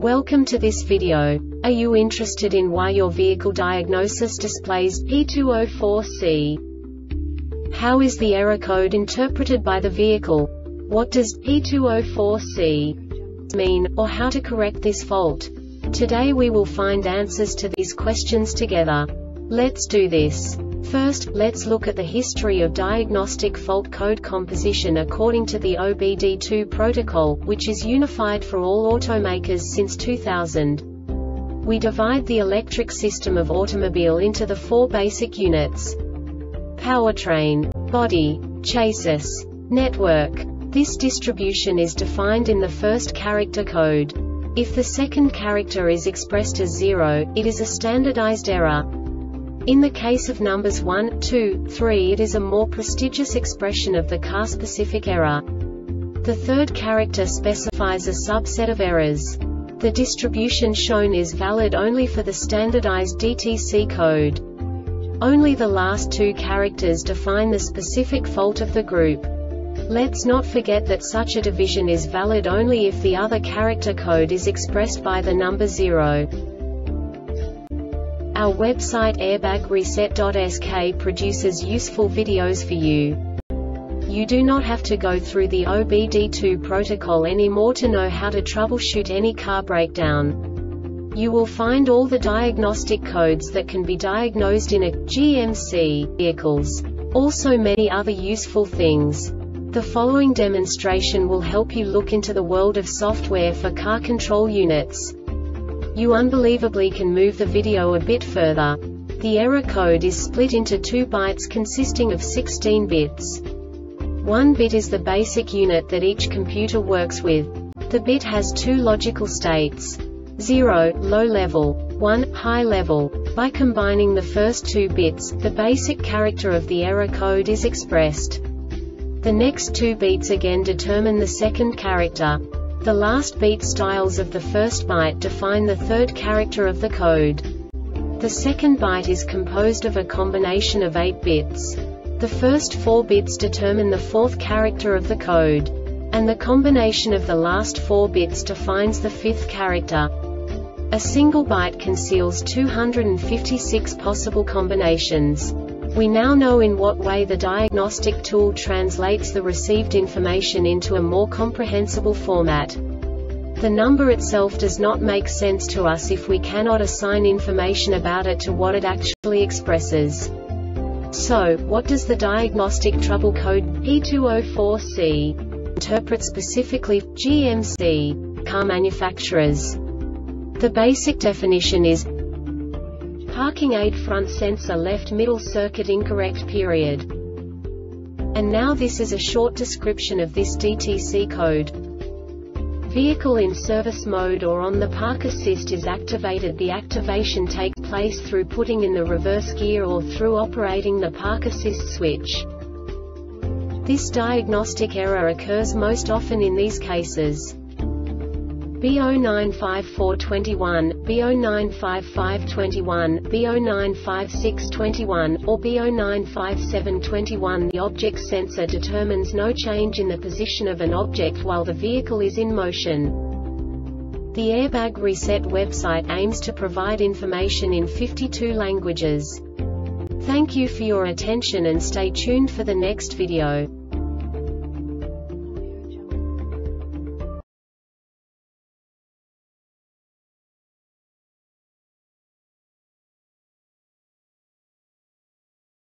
Welcome to this video. Are you interested in why your vehicle diagnosis displays P204C? How is the error code interpreted by the vehicle? What does P204C mean, or how to correct this fault? Today we will find answers to these questions together. Let's do this. First, let's look at the history of diagnostic fault code composition according to the OBD2 protocol, which is unified for all automakers since 2000. We divide the electric system of automobile into the four basic units: powertrain, body, chassis, network. This distribution is defined in the first character code. If the second character is expressed as 0, it is a standardized error. In the case of numbers 1, 2, 3, it is a more prestigious expression of the car-specific error. The third character specifies a subset of errors. The distribution shown is valid only for the standardized DTC code. Only the last two characters define the specific fault of the group. Let's not forget that such a division is valid only if the other character code is expressed by the number 0. Our website airbagreset.sk produces useful videos for you. You do not have to go through the OBD2 protocol anymore to know how to troubleshoot any car breakdown. You will find all the diagnostic codes that can be diagnosed in a GMC vehicles. Also many other useful things. The following demonstration will help you look into the world of software for car control units. You unbelievably can move the video a bit further. The error code is split into 2 bytes consisting of 16 bits. 1 bit is the basic unit that each computer works with. The bit has 2 logical states: 0, low level, 1, high level. By combining the first 2 bits, the basic character of the error code is expressed. The next 2 beats again determine the second character. The last beat styles of the first byte define the third character of the code. The second byte is composed of a combination of 8 bits. The first 4 bits determine the fourth character of the code. And the combination of the last 4 bits defines the fifth character. A single byte conceals 256 possible combinations. We now know in what way the diagnostic tool translates the received information into a more comprehensible format. The number itself does not make sense to us if we cannot assign information about it to what it actually expresses. So, what does the diagnostic trouble code P204C interpret specifically for GMC car manufacturers? The basic definition is parking aid front sensor left middle circuit incorrect period. And now this is a short description of this DTC code. Vehicle in service mode or on the park assist is activated. The activation takes place through putting in the reverse gear or through operating the park assist switch. This diagnostic error occurs most often in these cases: B095421, B095521, B095621, or B095721. The object sensor determines no change in the position of an object while the vehicle is in motion. The Airbag Reset website aims to provide information in 52 languages. Thank you for your attention and stay tuned for the next video.